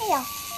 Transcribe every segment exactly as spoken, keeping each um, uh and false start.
よ。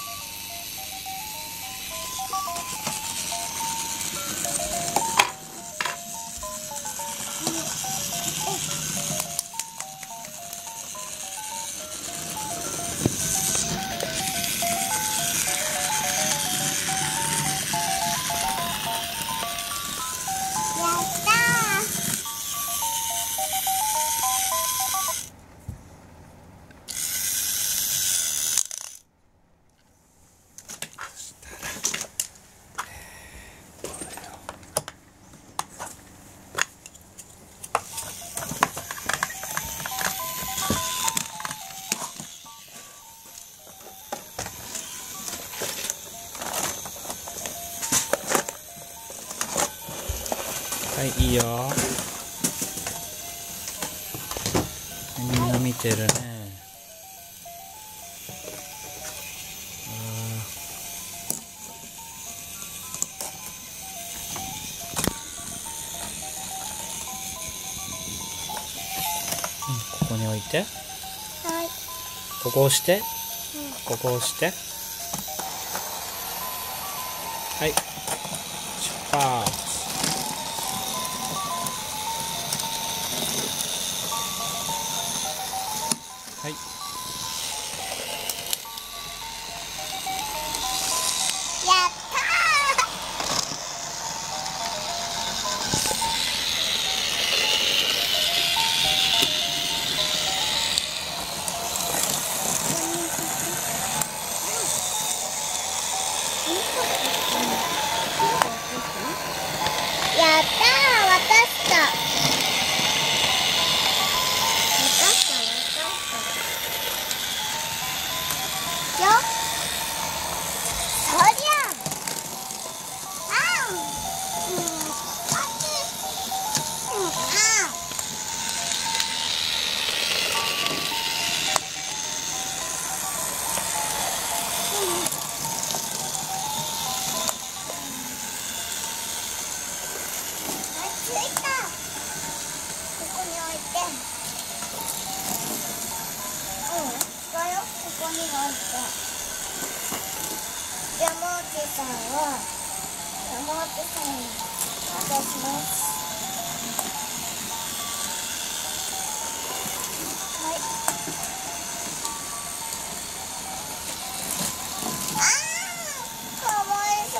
はい、いいよ。みんな見てるね。うん、ここに置いて。 はい。 ここ押して。 うん、 ここ押して。はい。出発。はい。 やったー。やったー、渡した。渡した、渡した。よ。そりゃ。あん。うん。あっち。うん、あん。ついた。ここに置いて。うん、だよ。ここに置いて。山内さんは山内さんに渡します。はい。あー、かわいそう。